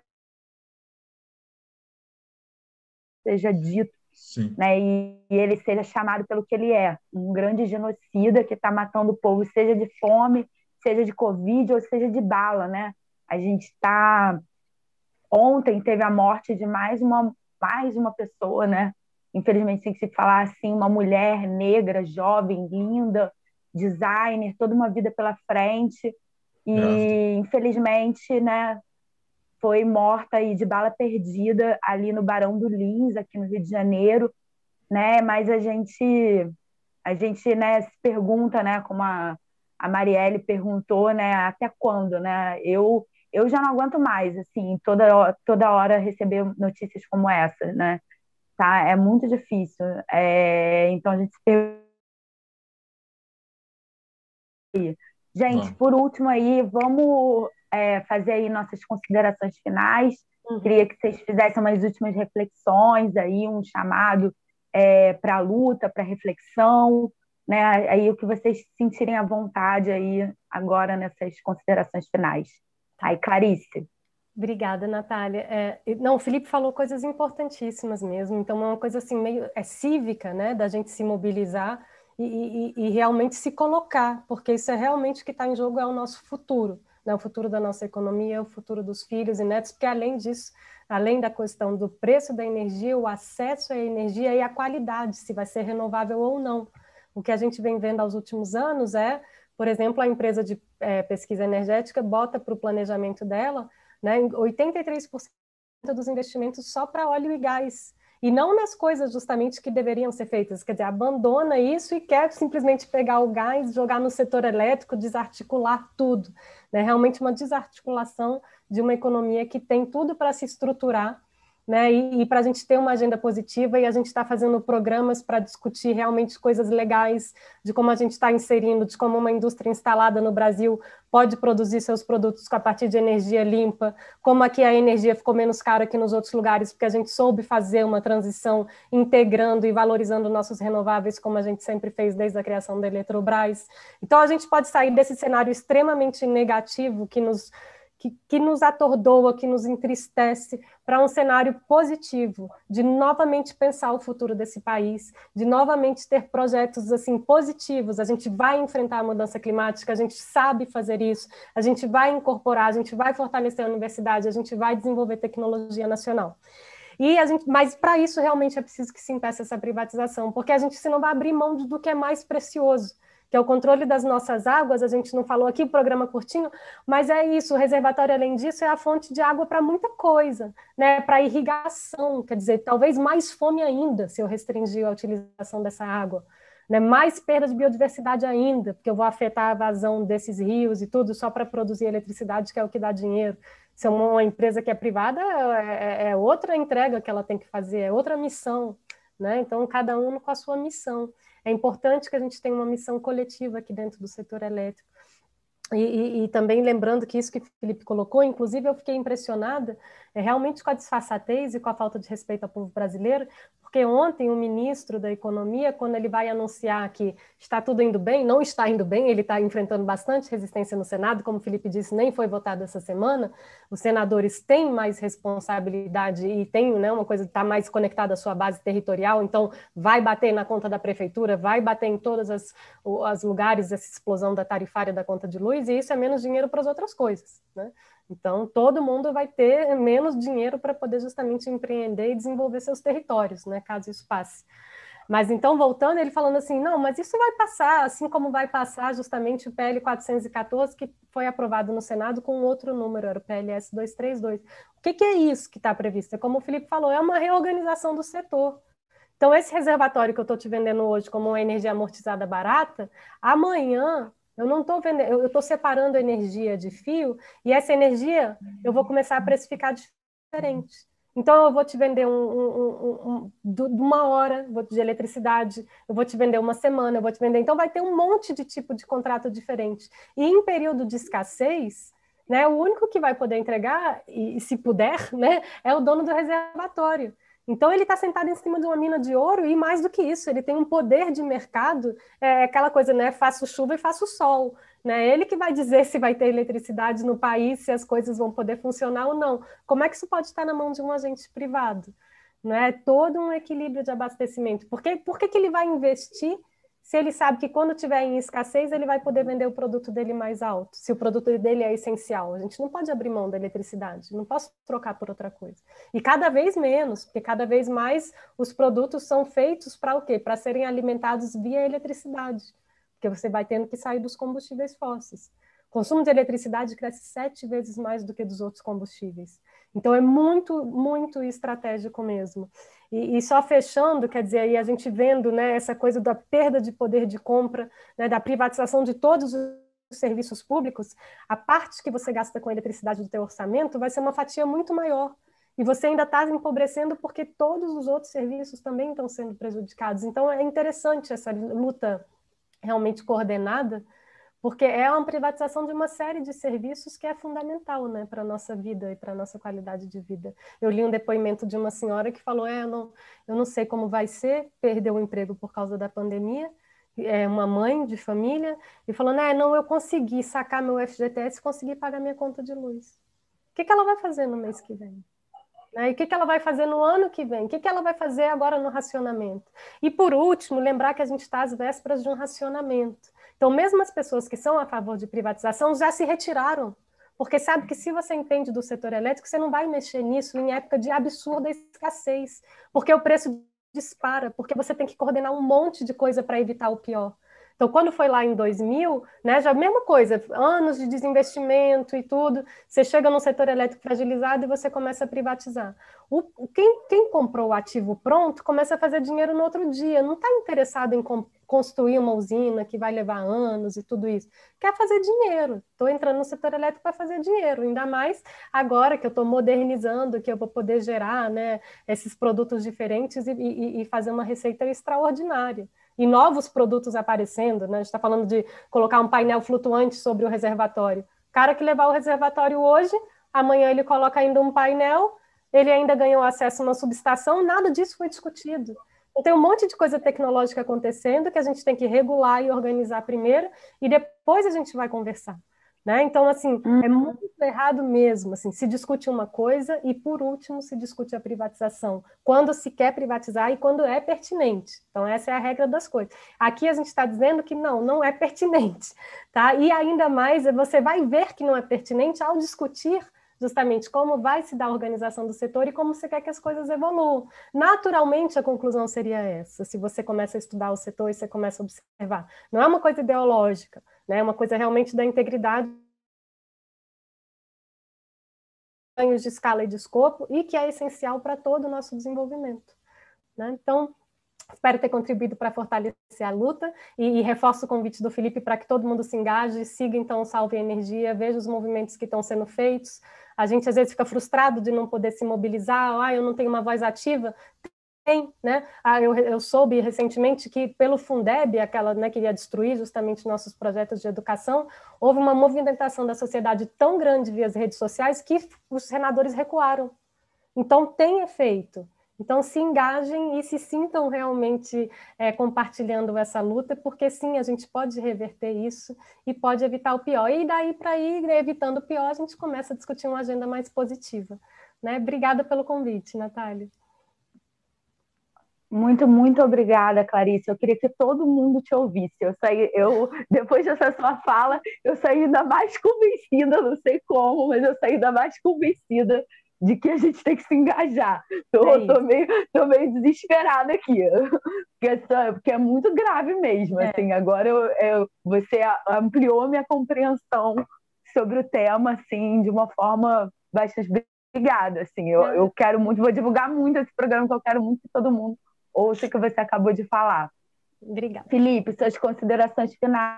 seja dito, Sim. né? E, e ele seja chamado pelo que ele é, um grande genocida que está matando o povo, seja de fome, seja de Covid ou seja de bala, né? A gente está Ontem teve a morte de mais uma, mais uma pessoa, né? Infelizmente, tem que se falar assim, uma mulher negra, jovem, linda, designer, toda uma vida pela frente. E, Grávida. infelizmente, né, foi morta aí de bala perdida ali no Barão do Lins, aqui no Rio de Janeiro, né? Mas a gente, a gente, né, se pergunta, né, como a, a Marielle perguntou, né, até quando, né? Eu, eu já não aguento mais, assim, toda, toda hora receber notícias como essa, né? Tá? É muito difícil. É, então a gente se pergunta. Gente, Vamos. por último aí, vamos é, fazer aí nossas considerações finais. Uhum. Queria que vocês fizessem umas últimas reflexões aí, um chamado é, para a luta, para reflexão, né? Aí o que vocês sentirem à vontade aí agora nessas considerações finais. Aí, Clarice. Obrigada, Natália. É, não, o Felipe falou coisas importantíssimas mesmo, então é uma coisa assim meio é cívica, né, da gente se mobilizar e, e, e realmente se colocar, porque isso é realmente o que está em jogo, é o nosso futuro, né, o futuro da nossa economia, o futuro dos filhos e netos, porque além disso, além da questão do preço da energia, o acesso à energia e a qualidade, se vai ser renovável ou não. O que a gente vem vendo aos últimos anos é, por exemplo, a empresa de é, pesquisa energética bota para o planejamento dela, né, oitenta e três por cento dos investimentos só para óleo e gás, e não nas coisas justamente que deveriam ser feitas, quer dizer, abandona isso e quer simplesmente pegar o gás, jogar no setor elétrico, desarticular tudo, né, realmente uma desarticulação de uma economia que tem tudo para se estruturar, né, e, e para a gente ter uma agenda positiva, e a gente está fazendo programas para discutir realmente coisas legais, de como a gente está inserindo, de como uma indústria instalada no Brasil pode produzir seus produtos a partir de energia limpa, como aqui a energia ficou menos cara que nos outros lugares, porque a gente soube fazer uma transição integrando e valorizando nossos renováveis, como a gente sempre fez desde a criação da Eletrobras. Então a gente pode sair desse cenário extremamente negativo que nos Que, que nos atordoa, que nos entristece, para um cenário positivo, de novamente pensar o futuro desse país, de novamente ter projetos assim positivos. A gente vai enfrentar a mudança climática, a gente sabe fazer isso, a gente vai incorporar, a gente vai fortalecer a universidade, a gente vai desenvolver tecnologia nacional. E a gente, mas para isso realmente é preciso que se impeça essa privatização, porque a gente senão vai abrir mão do que é mais precioso, que é o controle das nossas águas. A gente não falou aqui, o programa curtinho, mas é isso, o reservatório, além disso, é a fonte de água para muita coisa, né? Para irrigação, quer dizer, talvez mais fome ainda, se eu restringir a utilização dessa água, né? Mais perda de biodiversidade ainda, porque eu vou afetar a vazão desses rios e tudo só para produzir eletricidade, que é o que dá dinheiro. Se é uma empresa que é privada, é, é outra entrega que ela tem que fazer, é outra missão, né? Então, cada um com a sua missão. É importante que a gente tenha uma missão coletiva aqui dentro do setor elétrico. E, e, e também lembrando que isso que o Felipe colocou, inclusive eu fiquei impressionada é, realmente com a disfarçatez e com a falta de respeito ao povo brasileiro, porque ontem o ministro da Economia, quando ele vai anunciar que está tudo indo bem, não está indo bem, ele está enfrentando bastante resistência no Senado, como o Felipe disse, nem foi votado essa semana, os senadores têm mais responsabilidade e têm, né, uma coisa que está mais conectada à sua base territorial, então vai bater na conta da prefeitura, vai bater em todos as, os lugares essa explosão da tarifária da conta de luz, e isso é menos dinheiro para as outras coisas, né? Então, todo mundo vai ter menos dinheiro para poder justamente empreender e desenvolver seus territórios, né, caso isso passe. Mas então, voltando, ele falando assim, não, mas isso vai passar, assim como vai passar justamente o P L quatrocentos e quatorze, que foi aprovado no Senado com outro número, era o P L S duzentos e trinta e dois. O que, que é isso que está previsto? É como o Felipe falou, é uma reorganização do setor. Então, esse reservatório que eu estou te vendendo hoje como uma energia amortizada barata, amanhã eu não estou vendendo, eu estou separando a energia de fio, e essa energia eu vou começar a precificar diferente. Então, eu vou te vender um, um, um, um, de uma hora de eletricidade, eu vou te vender uma semana, eu vou te vender... Então, vai ter um monte de tipo de contrato diferente. E em período de escassez, né, o único que vai poder entregar, e se puder, né, é o dono do reservatório. Então, ele está sentado em cima de uma mina de ouro, e mais do que isso, ele tem um poder de mercado, é aquela coisa, né, faço chuva e faço sol, né? Ele que vai dizer se vai ter eletricidade no país, se as coisas vão poder funcionar ou não. Como é que isso pode estar na mão de um agente privado? Né? Todo um equilíbrio de abastecimento. Por que, por que, que ele vai investir se ele sabe que quando tiver em escassez ele vai poder vender o produto dele mais alto, se o produto dele é essencial? A gente não pode abrir mão da eletricidade, não posso trocar por outra coisa. E cada vez menos, porque cada vez mais os produtos são feitos para o quê? Para serem alimentados via eletricidade, porque você vai tendo que sair dos combustíveis fósseis. O consumo de eletricidade cresce sete vezes mais do que dos outros combustíveis. Então é muito, muito estratégico mesmo. E, e só fechando, quer dizer, aí a gente vendo, né, essa coisa da perda de poder de compra, né, da privatização de todos os serviços públicos, a parte que você gasta com eletricidade do teu orçamento vai ser uma fatia muito maior. E você ainda está empobrecendo porque todos os outros serviços também estão sendo prejudicados. Então, é interessante essa luta realmente coordenada, porque é uma privatização de uma série de serviços que é fundamental, né, para a nossa vida e para a nossa qualidade de vida. Eu li um depoimento de uma senhora que falou, é, eu, não, eu não sei como vai ser, perdeu o emprego por causa da pandemia, é uma mãe de família, e falou, né, não, eu consegui sacar meu F G T S e consegui pagar minha conta de luz. O que, que ela vai fazer no mês que vem? E o que, que ela vai fazer no ano que vem? O que, que ela vai fazer agora no racionamento? E, por último, lembrar que a gente está às vésperas de um racionamento. Então, mesmo as pessoas que são a favor de privatização já se retiraram, porque sabe que se você entende do setor elétrico, você não vai mexer nisso em época de absurda escassez, porque o preço dispara, porque você tem que coordenar um monte de coisa para evitar o pior. Então, quando foi lá em dois mil, né, já a mesma coisa, anos de desinvestimento e tudo, você chega num setor elétrico fragilizado e você começa a privatizar. O, quem, quem comprou o ativo pronto começa a fazer dinheiro no outro dia, não está interessado em com, construir uma usina que vai levar anos e tudo isso. Quer fazer dinheiro. Estou entrando no setor elétrico para fazer dinheiro, ainda mais agora que eu estou modernizando, que eu vou poder gerar, né, esses produtos diferentes e, e, e fazer uma receita extraordinária. E novos produtos aparecendo, né? A gente está falando de colocar um painel flutuante sobre o reservatório. O cara que levar o reservatório hoje, amanhã ele coloca ainda um painel, ele ainda ganhou acesso a uma subestação, nada disso foi discutido. Então, tem um monte de coisa tecnológica acontecendo que a gente tem que regular e organizar primeiro, e depois a gente vai conversar. Né? Então, assim, uhum. é muito errado mesmo, assim, se discute uma coisa e, por último, se discute a privatização, quando se quer privatizar e quando é pertinente. Então, essa é a regra das coisas. Aqui a gente está dizendo que não, não é pertinente, tá? E ainda mais, você vai ver que não é pertinente ao discutir justamente como vai se dar a organização do setor e como você quer que as coisas evoluam. Naturalmente, a conclusão seria essa, se você começa a estudar o setor e você começa a observar. Não é uma coisa ideológica, né? É uma coisa realmente da integridade, ganhos de escala e de escopo, e que é essencial para todo o nosso desenvolvimento. Né? Então, espero ter contribuído para fortalecer a luta e, e reforço o convite do Felipe para que todo mundo se engaje, siga então o Salve a Energia, veja os movimentos que estão sendo feitos. A gente às vezes fica frustrado de não poder se mobilizar, ah, eu não tenho uma voz ativa. Tem, né? Ah, eu, eu soube recentemente que pelo Fundeb, aquela, né, que ia destruir justamente nossos projetos de educação, houve uma movimentação da sociedade tão grande via as redes sociais que os senadores recuaram. Então tem efeito. Então se engajem e se sintam realmente é, compartilhando essa luta, porque sim, a gente pode reverter isso e pode evitar o pior. E daí para ir evitando o pior, a gente começa a discutir uma agenda mais positiva. Né? Obrigada pelo convite, Natália. Muito, muito obrigada, Clarice. Eu queria que todo mundo te ouvisse. Eu saí, eu, depois dessa sua fala, eu saí ainda mais convencida, não sei como, mas eu saí ainda mais convencida de que a gente tem que se engajar. Tô, é tô, meio, tô meio desesperada aqui, porque, porque é muito grave mesmo. É. Assim, agora eu, eu, você ampliou minha compreensão sobre o tema assim, de uma forma bastante obrigada. Assim, eu, é. eu quero muito, vou divulgar muito esse programa, que eu quero muito que todo mundo ouça o que você acabou de falar. Obrigada. Felipe, suas considerações finais.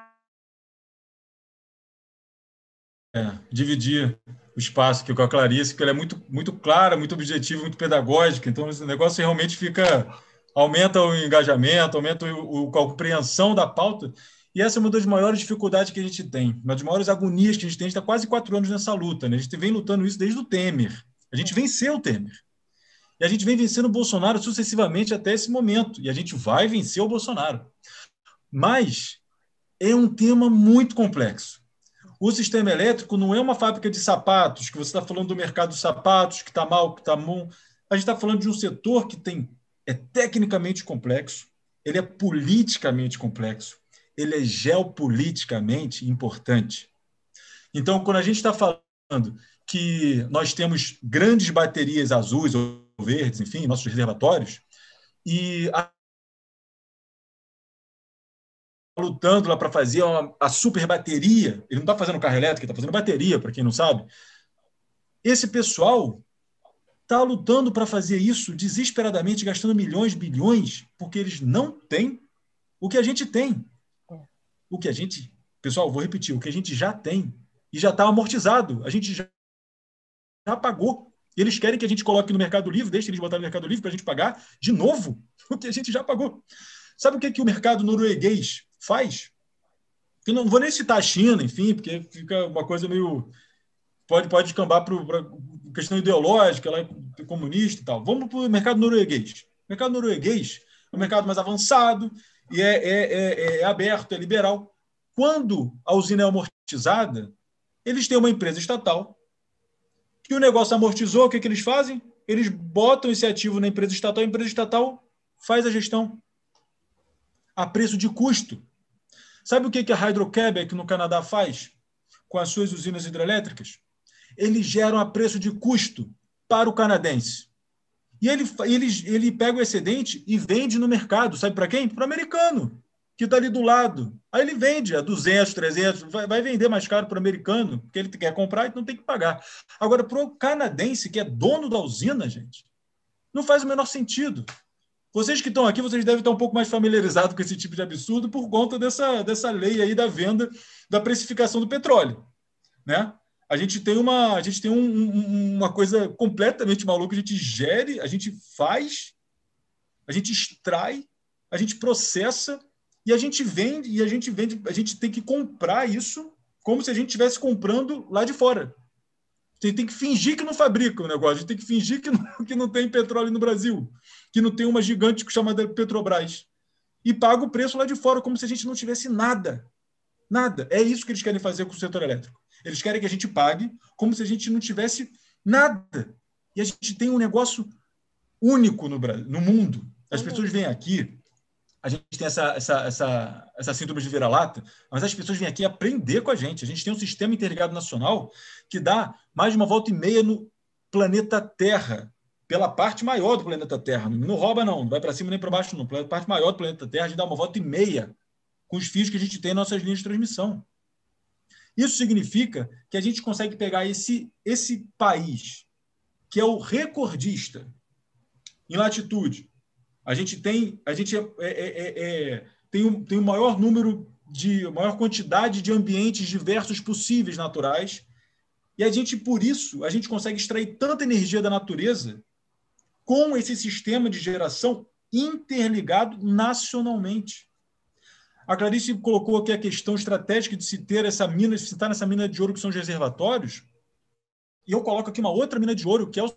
É, dividir o espaço aqui com a Clarice, porque ela é muito, muito clara, muito objetiva, muito pedagógica, então esse negócio realmente fica, aumenta o engajamento, aumenta o, o, a compreensão da pauta, e essa é uma das maiores dificuldades que a gente tem, uma das maiores agonias que a gente tem. A gente está quase quatro anos nessa luta, né? A gente vem lutando isso desde o Temer, a gente venceu o Temer. E a gente vem vencendo o Bolsonaro sucessivamente até esse momento. E a gente vai vencer o Bolsonaro. Mas é um tema muito complexo. O sistema elétrico não é uma fábrica de sapatos, que você está falando do mercado de sapatos, que está mal, que está bom. A gente está falando de um setor que tem, é tecnicamente complexo, ele é politicamente complexo, ele é geopoliticamente importante. Então, quando a gente está falando que nós temos grandes baterias azuis ou verdes, enfim, nossos reservatórios, e a... lutando lá para fazer uma, a super bateria, ele não está fazendo carro elétrico, ele está fazendo bateria, para quem não sabe. Esse pessoal está lutando para fazer isso desesperadamente, gastando milhões, bilhões, porque eles não têm o que a gente tem. O que a gente pessoal, vou repetir, o que a gente já tem e já está amortizado, a gente já, já pagou. Eles querem que a gente coloque no Mercado Livre, deixe eles botarem no Mercado Livre para a gente pagar de novo o que a gente já pagou. Sabe o que, que o mercado norueguês faz? Eu não vou nem citar a China, enfim, porque fica uma coisa meio... Pode, pode descambar para a questão ideológica, ela é comunista e tal. Vamos para o mercado norueguês. O mercado norueguês é um mercado mais avançado, e é, é, é, é aberto, é liberal. Quando a usina é amortizada, eles têm uma empresa estatal que o negócio amortizou, o que, que eles fazem? Eles botam esse ativo na empresa estatal, a empresa estatal faz a gestão a preço de custo. Sabe o que, que a Hydro-Québec no Canadá faz com as suas usinas hidrelétricas? Eles geram a preço de custo para o canadense. E ele, ele, ele pega o excedente e vende no mercado. Sabe para quem? Para o americano, que está ali do lado. Aí ele vende a duzentos, trezentos, vai, vai vender mais caro para o americano, porque ele quer comprar e não tem que pagar. Agora, para o canadense, que é dono da usina, gente, não faz o menor sentido. Vocês que estão aqui, vocês devem estar um pouco mais familiarizados com esse tipo de absurdo por conta dessa, dessa lei aí da venda, da precificação do petróleo, né? A gente tem uma, a gente tem um, um, uma coisa completamente maluca, a gente gere, a gente faz, a gente extrai, a gente processa e a gente vende, e a gente vende, a gente tem que comprar isso como se a gente estivesse comprando lá de fora. A gente tem que fingir que não fabrica o negócio, a gente tem que fingir que não, que não tem petróleo no Brasil, que não tem uma gigante chamada Petrobras, e paga o preço lá de fora, como se a gente não tivesse nada. Nada. É isso que eles querem fazer com o setor elétrico. Eles querem que a gente pague como se a gente não tivesse nada. E a gente tem um negócio único no Brasil, no mundo. As pessoas vêm aqui, a gente tem essa, essa, essa, essa síndrome de vira-lata, mas as pessoas vêm aqui aprender com a gente. A gente tem um sistema interligado nacional que dá mais de uma volta e meia no planeta Terra, pela parte maior do planeta Terra. Não rouba, não. Não vai para cima nem para baixo, não. Pela parte maior do planeta Terra, a gente dá uma volta e meia com os fios que a gente tem nas nossas linhas de transmissão. Isso significa que a gente consegue pegar esse, esse país, que é o recordista em latitude. A gente tem, a gente é, é, é, é, tem, um, tem o maior número de, a maior quantidade de ambientes diversos possíveis naturais, e a gente, por isso, a gente consegue extrair tanta energia da natureza com esse sistema de geração interligado nacionalmente. A Clarice colocou aqui a questão estratégica de se ter essa mina, de se estar nessa mina de ouro que são os reservatórios, e eu coloco aqui uma outra mina de ouro, que é a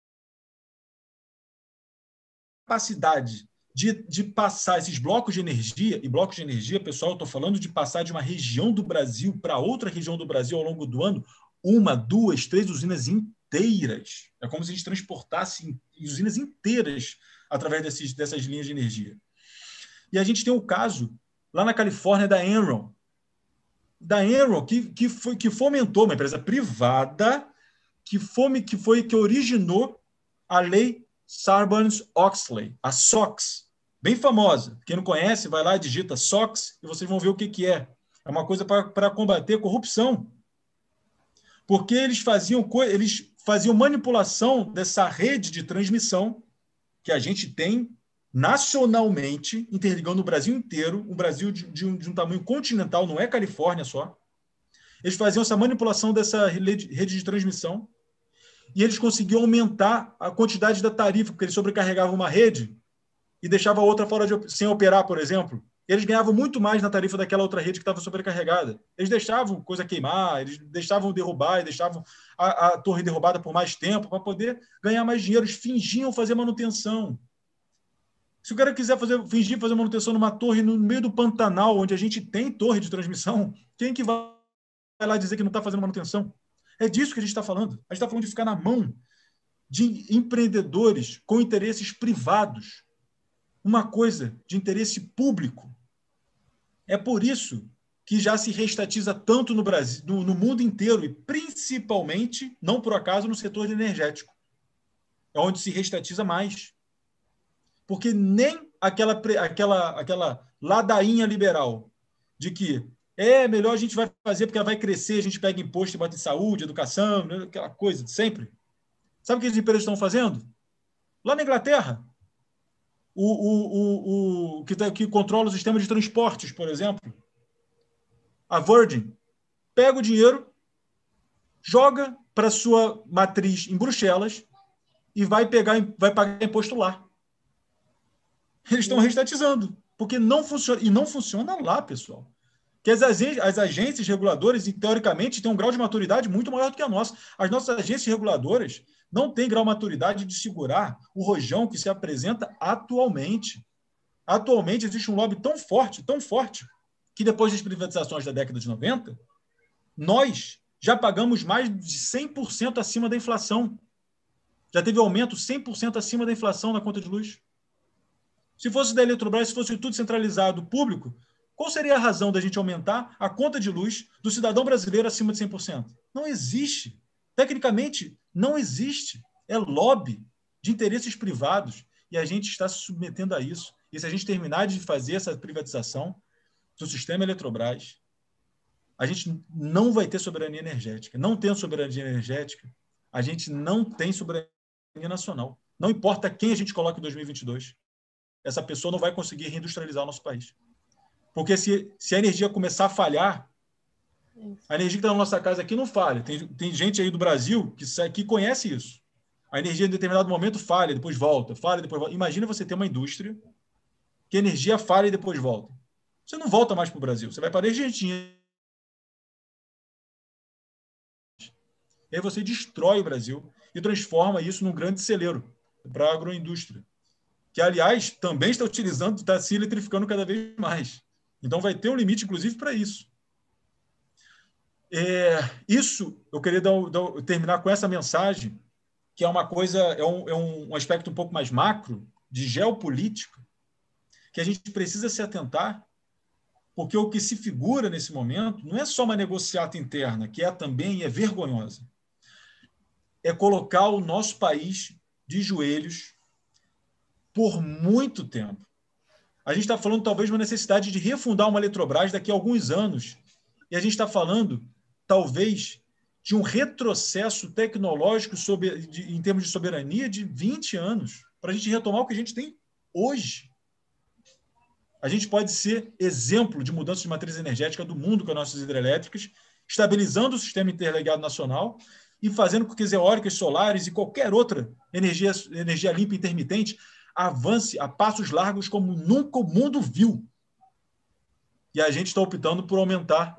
capacidade de, de passar esses blocos de energia, e blocos de energia, pessoal, eu estou falando de passar de uma região do Brasil para outra região do Brasil ao longo do ano, uma, duas, três usinas inteiras. É como se a gente transportasse usinas inteiras através desses, dessas linhas de energia. E a gente tem o caso lá na Califórnia, da Enron. Da Enron, que, que, foi, que fomentou, uma empresa privada, que, foi, que, foi, que originou a lei Sarbanes-Oxley, a SOX, bem famosa. Quem não conhece, vai lá, digita SOX, e vocês vão ver o que, que é. É uma coisa para combater a corrupção. Porque eles faziam, eles faziam manipulação dessa rede de transmissão que a gente tem nacionalmente, interligando o Brasil inteiro, um Brasil de, de, um, de um tamanho continental, não é Califórnia só. Eles faziam essa manipulação dessa rede, rede de transmissão e eles conseguiam aumentar a quantidade da tarifa, porque eles sobrecarregavam uma rede e deixavam a outra fora de, sem operar, por exemplo. Eles ganhavam muito mais na tarifa daquela outra rede que estava sobrecarregada. Eles deixavam coisa queimar, eles deixavam derrubar, eles deixavam a, a torre derrubada por mais tempo para poder ganhar mais dinheiro. Eles fingiam fazer manutenção. Se o cara quiser fazer, fingir fazer manutenção numa torre no meio do Pantanal, onde a gente tem torre de transmissão, quem que vai lá dizer que não está fazendo manutenção? É disso que a gente está falando. A gente está falando de ficar na mão de empreendedores com interesses privados. Uma coisa de interesse público. É por isso que já se reestatiza tanto no Brasil, no, no mundo inteiro, e principalmente, não por acaso, no setor energético. É onde se reestatiza mais. Porque nem aquela, aquela, aquela ladainha liberal de que é melhor a gente vai fazer porque ela vai crescer, a gente pega imposto e bota em saúde, educação, aquela coisa de sempre. Sabe o que as empresas estão fazendo? Lá na Inglaterra, o, o, o, o, que, tá, que controla o sistema de transportes, por exemplo, A Virgin pega o dinheiro, joga para sua matriz em Bruxelas e vai, pegar, vai pagar imposto lá. Eles estão reestatizando, porque não funciona. E não funciona lá, pessoal. Que as, agências, as agências reguladoras, teoricamente, têm um grau de maturidade muito maior do que a nossa. As nossas agências reguladoras não têm grau de maturidade de segurar o rojão que se apresenta atualmente. Atualmente existe um lobby tão forte, tão forte, que depois das privatizações da década de noventa, nós já pagamos mais de cem por cento acima da inflação. Já teve aumento cem por cento acima da inflação na conta de luz. Se fosse da Eletrobras, se fosse tudo centralizado, público, qual seria a razão da gente aumentar a conta de luz do cidadão brasileiro acima de cem por cento? Não existe. Tecnicamente, não existe. É lobby de interesses privados e a gente está se submetendo a isso. E se a gente terminar de fazer essa privatização do sistema Eletrobras, a gente não vai ter soberania energética. Não tendo soberania energética, a gente não tem soberania nacional. Não importa quem a gente coloca em dois mil e vinte e dois, essa pessoa não vai conseguir reindustrializar o nosso país. Porque se, se a energia começar a falhar, a energia que está na nossa casa aqui não falha. Tem, tem gente aí do Brasil que, que conhece isso. A energia em determinado momento falha, depois volta, falha, depois volta. Imagina você ter uma indústria que a energia falha e depois volta. Você não volta mais para o Brasil, você vai para a Argentina. E aí você destrói o Brasil e transforma isso num grande celeiro para a agroindústria, que, aliás, também está utilizando, está se eletrificando cada vez mais. Então, vai ter um limite, inclusive, para isso. É, isso, eu queria dar, dar, terminar com essa mensagem, que é uma coisa, é um, é um aspecto um pouco mais macro, de geopolítica, que a gente precisa se atentar, porque o que se figura nesse momento não é só uma negociata interna, que é também e é vergonhosa. É colocar o nosso país de joelhos por muito tempo. A gente está falando, talvez, de uma necessidade de refundar uma Eletrobras daqui a alguns anos. E a gente está falando, talvez, de um retrocesso tecnológico sobre, de, em termos de soberania de vinte anos, para a gente retomar o que a gente tem hoje. A gente pode ser exemplo de mudança de matriz energética do mundo com as nossas hidrelétricas, estabilizando o sistema interligado nacional e fazendo com que as eólicas, solares e qualquer outra energia, energia limpa intermitente avance a passos largos como nunca o mundo viu. E a gente está optando por aumentar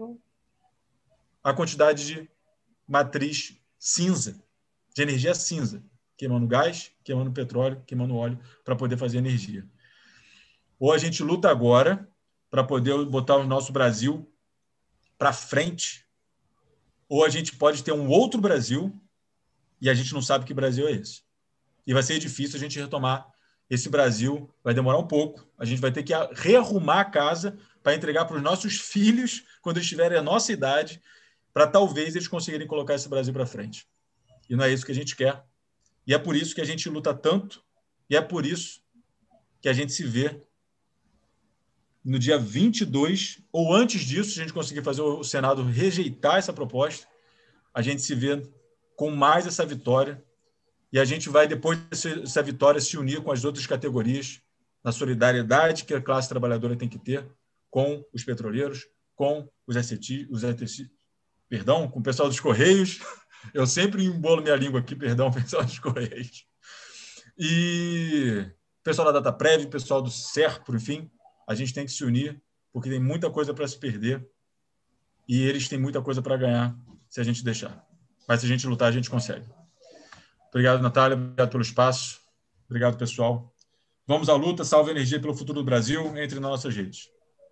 a quantidade de matriz cinza, de energia cinza, queimando gás, queimando petróleo, queimando óleo, para poder fazer energia. Ou a gente luta agora para poder botar o nosso Brasil para frente, ou a gente pode ter um outro Brasil e a gente não sabe que Brasil é esse. E vai ser difícil a gente retomar esse Brasil, vai demorar um pouco, a gente vai ter que rearrumar a casa para entregar para os nossos filhos, quando eles tiverem a nossa idade, para talvez eles conseguirem colocar esse Brasil para frente. E não é isso que a gente quer. E é por isso que a gente luta tanto, e é por isso que a gente se vê no dia vinte e dois, ou antes disso, se a gente conseguir fazer o Senado rejeitar essa proposta, a gente se vê com mais essa vitória, e a gente vai, depois dessa vitória, se unir com as outras categorias, na solidariedade que a classe trabalhadora tem que ter com os petroleiros, com os S T, os S T, perdão, com o pessoal dos Correios. Eu sempre embolo minha língua aqui, perdão, pessoal dos Correios. E pessoal da DataPrev, pessoal do Serpro, enfim, a gente tem que se unir, porque tem muita coisa para se perder e eles têm muita coisa para ganhar se a gente deixar. Mas se a gente lutar, a gente consegue. Obrigado, Natália. Obrigado pelo espaço. Obrigado, pessoal. Vamos à luta. Salve a energia pelo futuro do Brasil. Entre nas nossas redes.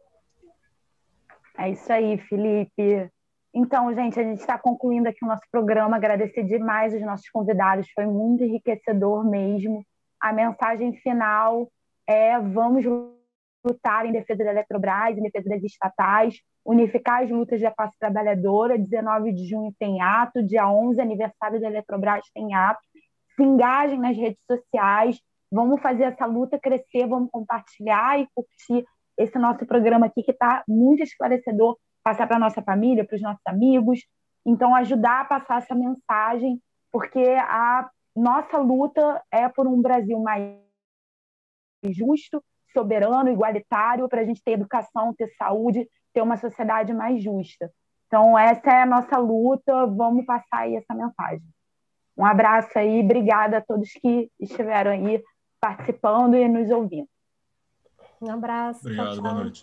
É isso aí, Felipe. Então, gente, a gente está concluindo aqui o nosso programa. Agradecer demais os nossos convidados. Foi muito enriquecedor mesmo. A mensagem final é: vamos lutar em defesa da Eletrobras, em defesa das estatais, unificar as lutas da classe trabalhadora. dezenove de junho tem ato, dia onze, aniversário da Eletrobras, tem ato. Se engajem nas redes sociais, vamos fazer essa luta crescer, vamos compartilhar e curtir esse nosso programa aqui, que está muito esclarecedor, passar para a nossa família, para os nossos amigos. Então, ajudar a passar essa mensagem, porque a nossa luta é por um Brasil mais justo, soberano, igualitário, para a gente ter educação, ter saúde, ter ter uma sociedade mais justa. Então, essa é a nossa luta, vamos passar aí essa mensagem. Um abraço aí, obrigada a todos que estiveram aí participando e nos ouvindo. Um abraço. Obrigado, tchau, tchau. Boa noite.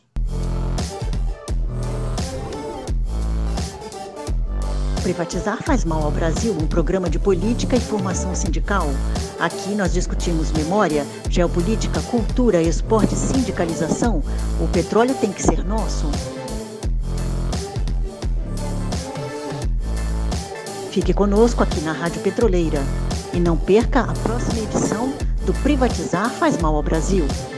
Privatizar faz mal ao Brasil, um programa de política e formação sindical. Aqui nós discutimos memória, geopolítica, cultura, esporte e sindicalização. O petróleo tem que ser nosso. Fique conosco aqui na Rádio Petroleira e não perca a próxima edição do Privatizar faz mal ao Brasil.